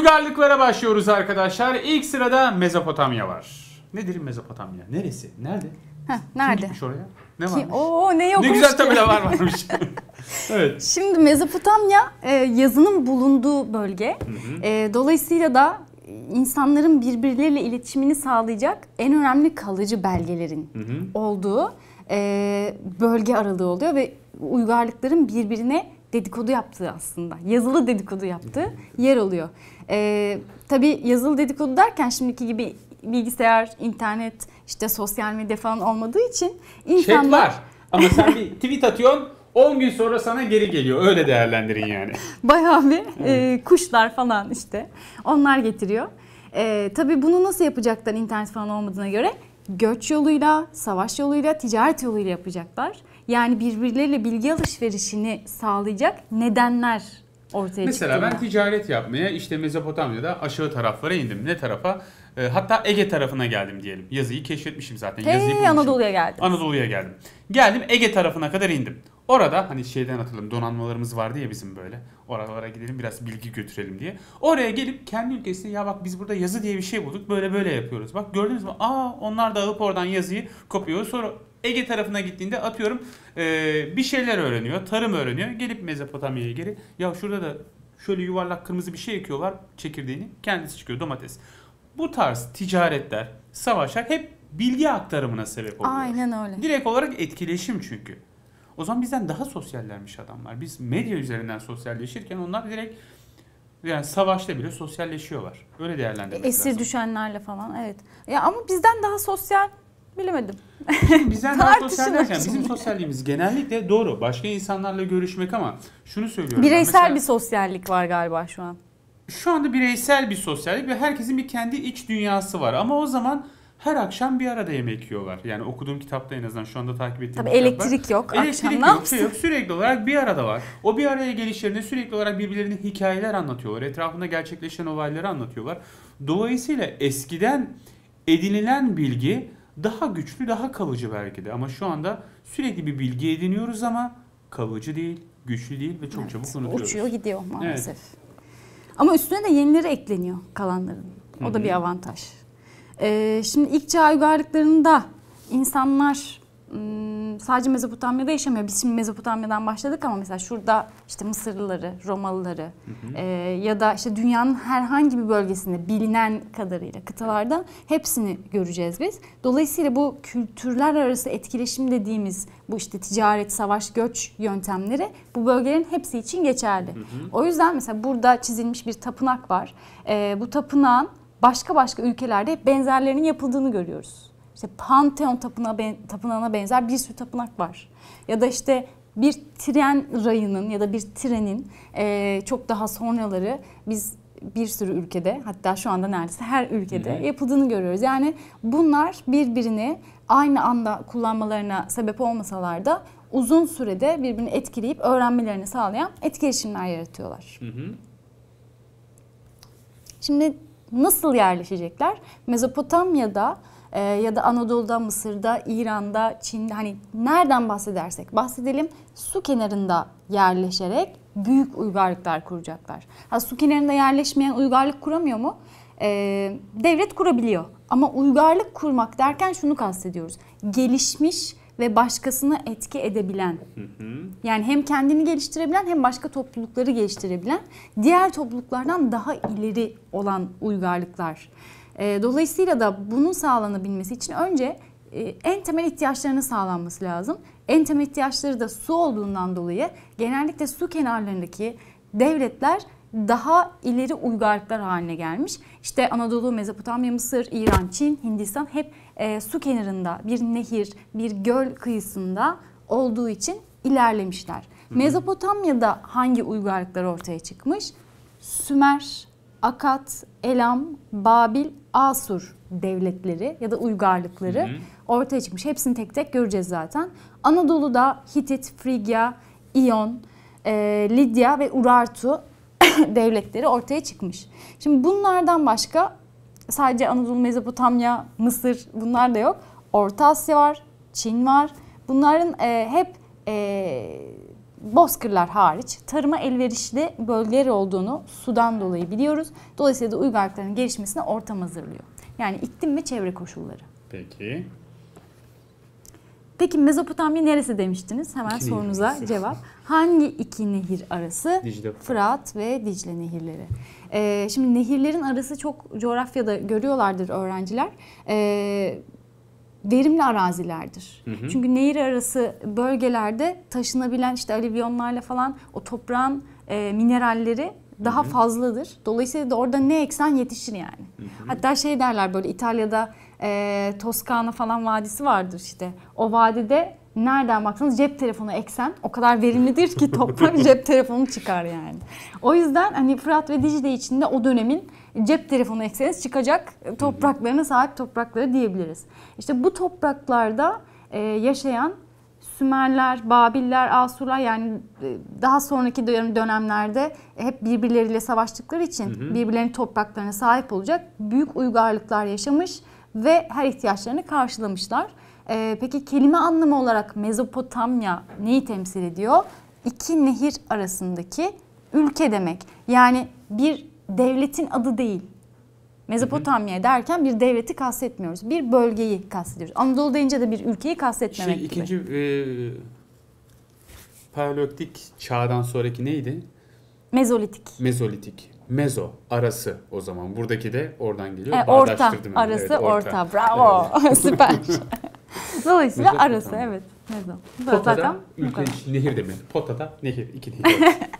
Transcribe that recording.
Uygarlıklara başlıyoruz arkadaşlar. İlk sırada Mezopotamya var. Nedir Mezopotamya? Neresi? Nerede? Nerede? Kim gitmiş oraya? Ne varmış? Ne yokmuş Ne güzel ki? tabelalar varmış. Evet. Şimdi Mezopotamya yazının bulunduğu bölge. Dolayısıyla da insanların birbirleriyle iletişimini sağlayacak en önemli kalıcı belgelerin olduğu bölge aralığı oluyor ve uygarlıkların birbirine dedikodu yaptığı, aslında yazılı dedikodu yaptığı yer oluyor. Tabii yazılı dedikodu derken şimdiki gibi bilgisayar, internet, işte sosyal medya falan olmadığı için insanlar... Chat var ama sen bir tweet atıyorsun, 10 gün sonra sana geri geliyor. Öyle değerlendirin yani. Bayağı bir kuşlar falan işte onlar getiriyor. Tabii bunu nasıl yapacaklar internet falan olmadığına göre? Göç yoluyla, savaş yoluyla, ticaret yoluyla yapacaklar. Yani birbirleriyle bilgi alışverişini sağlayacak nedenler ortaya Mesela çıkıyor. ben ticaret yapmaya işte Mezopotamya'da aşağı taraflara indim. Ne tarafa? Hatta Ege tarafına geldim diyelim. Yazıyı keşfetmişim zaten. Yazıyı bulmuşum. Anadolu'ya geldim. Anadolu'ya geldim. Geldim Ege tarafına kadar indim. Orada hani şeyden hatırladım, donanmalarımız vardı ya bizim böyle. Oralara gidelim biraz bilgi götürelim diye. Oraya gelip kendi ülkesine ya bak biz burada yazı diye bir şey bulduk. Böyle böyle yapıyoruz. Bak gördünüz mü? Onlar da alıp oradan yazıyı kopuyor. Sonra Ege tarafına gittiğinde atıyorum bir şeyler öğreniyor. Tarım öğreniyor. Gelip Mezopotamya'ya geri. Ya şurada da şöyle yuvarlak kırmızı bir şey ekiyorlar çekirdeğini. Kendisi çıkıyor domates. Bu tarz ticaretler, savaşlar hep bilgi aktarımına sebep oluyor. Aynen öyle. Direkt olarak etkileşim çünkü. O zaman bizden daha sosyallermiş adamlar. Biz medya üzerinden sosyalleşirken onlar direkt yani savaşta bile sosyalleşiyorlar. Öyle değerlendirmek lazım. Esir düşenlerle falan, evet. Ya ama bizden daha sosyal bilemedim. Bizden daha sosyal derken bizim sosyalliğimiz genellikle doğru. Başka insanlarla görüşmek ama şunu söylüyorum. Bireysel mesela, bir sosyallik var galiba şu an. Şu anda bireysel bir sosyallik ve herkesin bir kendi iç dünyası var. Ama o zaman her akşam bir arada yemek yiyorlar. Yani okuduğum kitapta en azından şu anda takip ettiğim Tabii kitaplar. elektrik yok. Elektrik akşam yok, şey yok. Sürekli olarak bir arada var. O bir araya gelişlerinde sürekli olarak birbirlerine hikayeler anlatıyorlar. Etrafında gerçekleşen olayları anlatıyorlar. Dolayısıyla eskiden edinilen bilgi daha güçlü, daha kalıcı belki de. Ama şu anda sürekli bir bilgi ediniyoruz ama kalıcı değil, güçlü değil ve çok çabuk unutuyoruz. Uçuyor gidiyor maalesef. Evet. Ama üstüne de yenileri ekleniyor kalanların. O da bir avantaj. Şimdi ilk çağ uygarlıklarında insanlar sadece Mezopotamya'da yaşamıyor. Biz şimdi Mezopotamya'dan başladık ama mesela şurada işte Mısırlıları, Romalıları ya da işte dünyanın herhangi bir bölgesinde bilinen kadarıyla kıtalarda hepsini göreceğiz biz. Dolayısıyla bu kültürler arası etkileşim dediğimiz bu işte ticaret, savaş, göç yöntemleri bu bölgelerin hepsi için geçerli. O yüzden mesela burada çizilmiş bir tapınak var. Bu tapınağın başka ülkelerde hep benzerlerinin yapıldığını görüyoruz. İşte Pantheon tapınağına benzer bir sürü tapınak var. Ya da işte bir tren rayının ya da bir trenin çok daha sonraları biz bir sürü ülkede, hatta şu anda neredeyse her ülkede yapıldığını görüyoruz. Yani bunlar birbirini aynı anda kullanmalarına sebep olmasalar da uzun sürede birbirini etkileyip öğrenmelerini sağlayan etkileşimler yaratıyorlar. Şimdi nasıl yerleşecekler? Mezopotamya'da ya da Anadolu'da, Mısır'da, İran'da, Çin'de, hani nereden bahsedersek bahsedelim, su kenarında yerleşerek büyük uygarlıklar kuracaklar. Su kenarında yerleşmeyen uygarlık kuramıyor mu? Devlet kurabiliyor. Ama uygarlık kurmak derken şunu kastediyoruz. Gelişmiş ve başkasını etki edebilen, yani hem kendini geliştirebilen hem başka toplulukları geliştirebilen, diğer topluluklardan daha ileri olan uygarlıklar. Dolayısıyla da bunun sağlanabilmesi için önce en temel ihtiyaçlarının sağlanması lazım. En temel ihtiyaçları da su olduğundan dolayı genellikle su kenarlarındaki devletler daha ileri uygarlıklar haline gelmiş. İşte Anadolu, Mezopotamya, Mısır, İran, Çin, Hindistan hep su kenarında bir nehir, bir göl kıyısında olduğu için ilerlemişler. Mezopotamya'da hangi uygarlıklar ortaya çıkmış? Sümer, Akkad, Elam, Babil, Asur devletleri ya da uygarlıkları ortaya çıkmış. Hepsini tek tek göreceğiz zaten. Anadolu'da Hitit, Frigya, İyon, Lidya ve Urartu devletleri ortaya çıkmış. Şimdi bunlardan başka sadece Anadolu, Mezopotamya, Mısır bunlar da yok. Orta Asya var, Çin var. Bunların hep Bozkırlar hariç tarıma elverişli bölgeler olduğunu sudan dolayı biliyoruz. Dolayısıyla da uygarlıkların gelişmesine ortam hazırlıyor. Yani iklim ve çevre koşulları. Peki. Peki Mezopotamya neresi demiştiniz? Hemen İki sorunuza nehir. cevap. Hangi iki nehir arası? Dicle. Fırat ve Dicle nehirleri. Şimdi nehirlerin arası çok coğrafyada görüyorlardır öğrenciler. Verimli arazilerdir. Hı hı. Çünkü nehir arası bölgelerde taşınabilen işte alüvyonlarla falan o toprağın mineralleri daha fazladır. Dolayısıyla da orada ne eksen yetişir yani. Hı hı. Hatta şey derler böyle İtalya'da Toskana falan vadisi vardır işte. O vadide nereden baksanız cep telefonu eksen o kadar verimlidir ki toprak cep telefonu çıkar yani. O yüzden hani Fırat ve Dicle içinde o dönemin cep telefonu ekseniz çıkacak topraklarına sahip toprakları diyebiliriz. İşte bu topraklarda yaşayan Sümerler, Babiller, Asurlar yani daha sonraki dönemlerde hep birbirleriyle savaştıkları için birbirlerinin topraklarına sahip olacak büyük uygarlıklar yaşamış ve her ihtiyaçlarını karşılamışlar. Peki kelime anlamı olarak Mezopotamya neyi temsil ediyor? İki nehir arasındaki ülke demek. Yani bir devletin adı değil. Mezopotamya derken bir devleti kastetmiyoruz. Bir bölgeyi kastediyoruz. Anadolu deyince de bir ülkeyi kastetmemek gibi. İkinci Paleolitik çağdan sonraki neydi? Mezolitik. Mezolitik. Mezo arası o zaman. Buradaki de oradan geliyor. Orta Bağdaştırdım yani. arası Evet, orta. Bravo. Evet. Süper. Dolayısıyla Mezopotamya. arası evet. Mezo. Pota'da Zaten bu ülke kadar. nehir demek. Pota'da nehir. İki nehir.